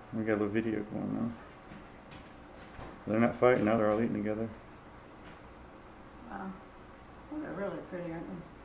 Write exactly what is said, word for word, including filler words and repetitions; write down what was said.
We got a little video going now. They're not fighting now, they're all eating together. Wow. Well, they're really pretty, aren't they?